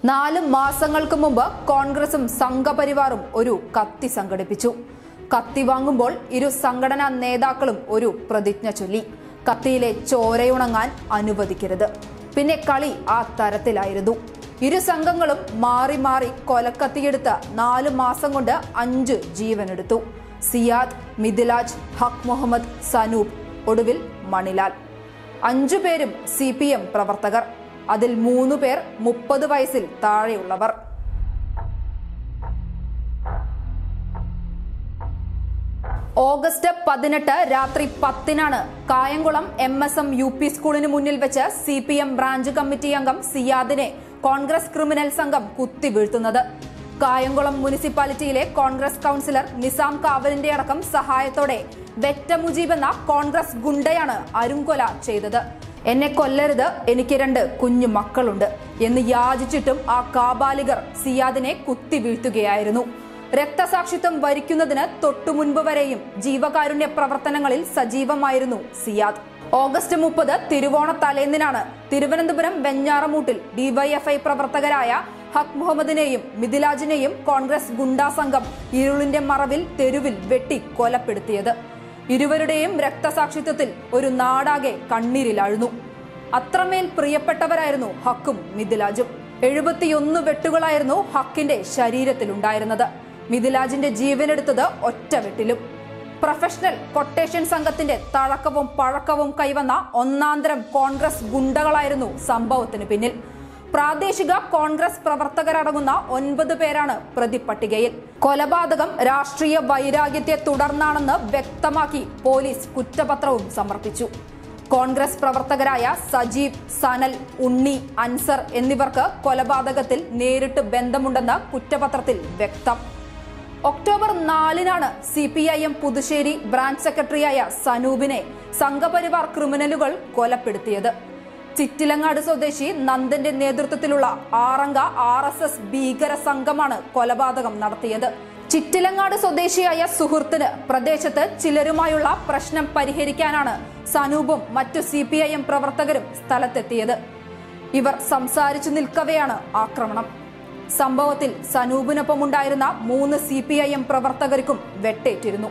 4 മാസങ്ങൾക്ക് മുമ്പ് കോൺഗ്രസും സംഘപരിവാറും ഒരു കത്തി സംഘടിപ്പിച്ചു. കത്തി വാങ്ങുമ്പോൾ ഇരു സംഘടനാ നേതാക്കളും ഒരു പ്രതിജ്ഞ ചൊല്ലി. കത്തിയിലെ ചോരയുണങ്ങാൻ അനുവദിക്കരുത്. പിന്നെ കളി ആ തരത്തിലായിരുന്നു. ഇരു സംഘങ്ങളും മാറി മാറി കൊലക്കത്തിയെടുത്ത് 4 മാസം കൊണ്ട് 5 ജീവനെടുത്തു. സിയാദ്, മിഥിലാജ്, ഹക് മുഹമ്മദ്, സനൂപ്, ഒടുവിൽ മണിലാൽ. 5 പേരും CPM പ്രവർത്തകർ. അതിൽ 3 പേർ 30 വയസ്സിൽ താഴെയുള്ളവർ. ഓഗസ്റ്റ് 18 രാത്രി 10-നാണ് കായംകുളം MSM UP സ്കൂളിന് മുന്നിൽ വെച്ച് CPM ബ്രാഞ്ച് കമ്മിറ്റി അംഗം സിയാദിനെ കോൺഗ്രസ് ക്രിമിനൽ സംഘം കുത്തിവീഴ്ത്തുന്നത്. കായംകുളം മുനിസിപ്പാലിറ്റിയിലെ കോൺഗ്രസ് കൗൺസിലർ നിസാം കാവലിന്റെ അടക്കം സഹായത്തോടെ വെറ്റ മുജീബ് എന്ന കോൺഗ്രസ് ഗുണ്ടയാണ് അരുംകൊല ചെയ്തത്. എന്നെ കൊല്ലരുത്, എനിക്ക് 2 കുഞ്ഞു മക്കളുണ്ട് എന്ന് യാചിച്ചിട്ടും ആ കാബാലികർ സിയാദിനെ കുത്തിവീഴ്ത്തുകയായിരുന്നു. രക്തസാക്ഷിത്വം വരിക്കുന്നതിന് തൊട്ടുമുൻപ് വരെയും ജീവകാരുണ്യ പ്രവർത്തനങ്ങളിൽ സജീവമായിരുന്നു സിയാദ്. ഓഗസ്റ്റ് 30 തിരുവോണ തലേന്നിനാണ് തിരുവനന്തപുരം വെഞ്ഞാറമൂട്ടിൽ DYFI പ്രവർത്തകരായ ഹക് മുഹമ്മദിനെയും മിഥിലാജിനെയും കോൺഗ്രസ് ഗുണ്ടാ സംഘം ഇരുളിന്റെ മറവിൽ തെരുവിൽ വെട്ടി കൊലപ്പെടുത്തിയത്. ഇരുവരുടെയും രക്തസാക്ഷിത്വത്തിൽ ഒരു നാടാകെ കണ്ണീരിലാഴ്ന്നു. അത്രമേൽ പ്രിയപ്പെട്ടവരായിരുന്നു ഹക്കും മിഥിലാജും. 71 വെട്ടുകളായിരുന്നു ഹക്കിന്റെ ശരീരത്തിലുണ്ടായിരുന്നത്. മിഥിലാജിന്റെ ജീവനെടുത്തത് ഒറ്റ വെട്ടിലും. പ്രൊഫഷണൽ കൊട്ടേഷൻ സംഘത്തിന്റെ തഴക്കവും പഴക്കവും കൈവന്ന ഒന്നാന്തരം കോൺഗ്രസ് ഗുണ്ടകളായിരുന്നു സംഭവത്തിന് പിന്നിൽ. പ്രാദേശിക കോൺഗ്രസ് പ്രവർത്തകരടങ്ങുന്ന 9 പേരാണ് പ്രതിപട്ടികയിൽ. കൊലപാതകം രാഷ്ട്രീയ വൈരാഗ്യത്തെ തുടർന്നാണെന്ന് വ്യക്തമാക്കി പോലീസ് കുറ്റപത്രവും സമർപ്പിച്ചു. കോൺഗ്രസ് പ്രവർത്തകരായ സജീവ്, സനൽ, ഉണ്ണി, അൻസർ എന്നിവർക്ക് കൊലപാതകത്തിൽ നേരിട്ട് ബന്ധമുണ്ടെന്ന് കുറ്റപത്രത്തിൽ വ്യക്തം. ഒക്ടോബർ 4-നാണ് CPIM പുതുശ്ശേരി ബ്രാഞ്ച് സെക്രട്ടറിയായ സനൂപിനെ സംഘപരിവാർ ക്രിമിനലുകൾ കൊലപ്പെടുത്തിയത്. ചിറ്റിലങ്ങാട് സ്വദേശി നന്ദന്റെ നേതൃത്വത്തിലുള്ള 6 അംഗ RSS ഭീകര സംഘമാണ് കൊലപാതകം നടത്തിയത്. ചിറ്റിലങ്ങാട് സ്വദേശിയായ സുഹൃത്തിന് പ്രദേശത്ത് ചിലരുമായുള്ള പ്രശ്നം പരിഹരിക്കാനാണ് സനൂപും മറ്റു CPIM പ്രവർത്തകരും സ്ഥലത്തെത്തിയത്. ഇവർ സംസാരിച്ചു നിൽക്കവെയാണ് ആക്രമണം. സംഭവത്തിൽ സനൂപിനൊപ്പമുണ്ടായിരുന്ന 3 CPIM പ്രവർത്തകർക്കും വെട്ടേറ്റിരുന്നു.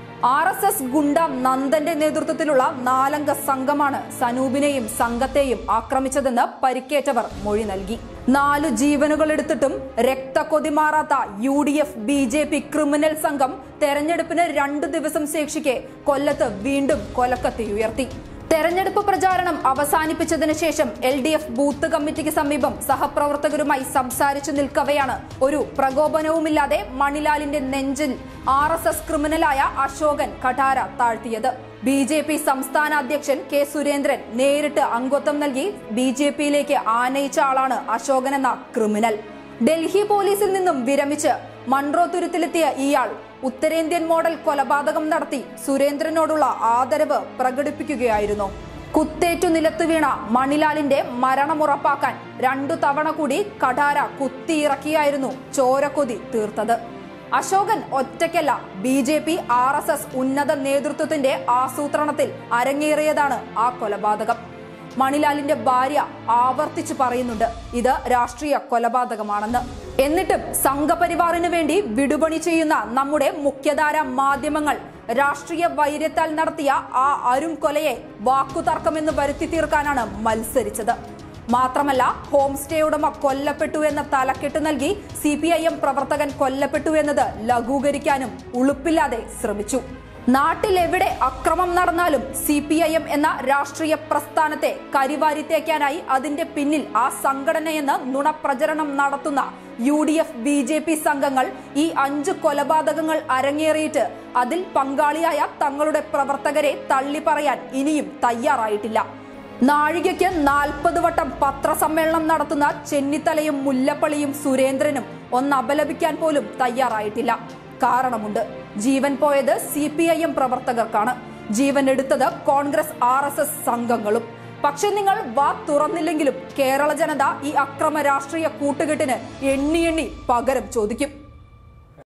RSS ഗുണ്ട നന്ദന്റെ നേതൃത്വത്തിലുള്ള 4 അംഗ സംഘമാണ് സനൂപിനെയും സംഘത്തെയും ആക്രമിച്ചതെന്ന് പരിക്കേറ്റവർ മൊഴി നൽകി. 4 ജീവനുകൾ എടുത്തിട്ടും രക്തക്കൊതി മാറാത്ത UDF BJP ക്രിമിനൽ സംഘം തെരഞ്ഞെടുപ്പിന് 2 ദിവസം ശേഷിക്കെ കൊല്ലത്ത് വീണ്ടും കൊലക്കത്തി ഉയർത്തി. തെരഞ്ഞെടുപ്പ് പ്രചാരണം അവസാനിപ്പിച്ചതിനു ശേഷം LDF ബൂത്ത് കമ്മിറ്റിക്ക് സമീപം സഹപ്രവർത്തകരുമായി സംസാരിച്ചു നിൽക്കവെയാണ് ഒരു പ്രകോപനവുമില്ലാതെ മണിലാലിന്റെ നെഞ്ചിൽ RSS ക്രിമിനലായ അശോകൻ കഠാര താഴ്ത്തിയത്. BJP സംസ്ഥാന അധ്യക്ഷൻ K സുരേന്ദ്രൻ നേരിട്ട് അംഗത്വം നൽകി BJPയിലേക്ക് ആനയിച്ച ആളാണ് അശോകൻ എന്ന ക്രിമിനൽ. ഡൽഹി പോലീസിൽ നിന്നും വിരമിച്ച് മൺട്രോ തുരുത്തിലെത്തിയ ഇയാൾ ഉത്തരേന്ത്യൻ മോഡൽ കൊലപാതകം നടത്തി സുരേന്ദ്രനോടുള്ള ആദരവ് പ്രകടിപ്പിക്കുകയായിരുന്നു. കുത്തേറ്റു നിലത്തു വീണ മണിലാലിന്റെ മരണമുറപ്പാക്കാൻ 2 തവണ കൂടി കഠാര കുത്തിയിറക്കിയായിരുന്നു ചോരക്കൊതി തീർത്തത്. അശോകൻ ഒറ്റയ്ക്കല്ല, BJP RSS ഉന്നത നേതൃത്വത്തിന്റെ ആസൂത്രണത്തിൽ അരങ്ങേറിയതാണ് ആ കൊലപാതകം. മണിലാലിന്റെ ഭാര്യ ആവർത്തിച്ചു പറയുന്നുണ്ട് ഇത് രാഷ്ട്രീയ കൊലപാതകമാണെന്ന്. എന്നിട്ടും സംഘപരിവാറിന് വേണ്ടി വിടുപണി ചെയ്യുന്ന നമ്മുടെ മുഖ്യധാര മാധ്യമങ്ങൾ രാഷ്ട്രീയ വൈര്യത്താൽ നടത്തിയ ആ അരും കൊലയെ വാക്കുതർക്കമെന്ന് വരുത്തി തീർക്കാനാണ് മത്സരിച്ചത്. മാത്രമല്ല, ഹോം സ്റ്റേ ഉടമ കൊല്ലപ്പെട്ടു എന്ന തലക്കെട്ട് നൽകി CPIM പ്രവർത്തകൻ കൊല്ലപ്പെട്ടു എന്നത് ലഘൂകരിക്കാനും ഉളുപ്പില്ലാതെ ശ്രമിച്ചു. നാട്ടിൽ എവിടെ അക്രമം നടന്നാലും CPIM എന്ന രാഷ്ട്രീയ പ്രസ്ഥാനത്തെ കരിവാരിത്തേക്കാനായി അതിന്റെ പിന്നിൽ ആ സംഘടനയെന്ന് നുണപ്രചരണം നടത്തുന്ന UDF BJP സംഘങ്ങൾ ഈ 5 കൊലപാതകങ്ങൾ അരങ്ങേറിയിട്ട് അതിൽ പങ്കാളിയായ തങ്ങളുടെ പ്രവർത്തകരെ തള്ളിപ്പറയാൻ ഇനിയും തയ്യാറായിട്ടില്ല. നാഴികയ്ക്ക് 40 വട്ടം പത്രസമ്മേളനം നടത്തുന്ന ചെന്നിത്തലയും മുല്ലപ്പള്ളിയും സുരേന്ദ്രനും ഒന്ന് അപലപിക്കാൻ പോലും തയ്യാറായിട്ടില്ല. കാരണമുണ്ട്. ജീവൻ പോയത് CPIM പ്രവർത്തകർക്കാണ്. ജീവൻ എടുത്തത് കോൺഗ്രസ് RSS സംഘങ്ങളും. പക്ഷെ നിങ്ങൾ വാ തുറന്നില്ലെങ്കിലും കേരള ജനത ഈ അക്രമ രാഷ്ട്രീയ കൂട്ടുകെട്ടിന് എണ്ണി പകരം ചോദിക്കും.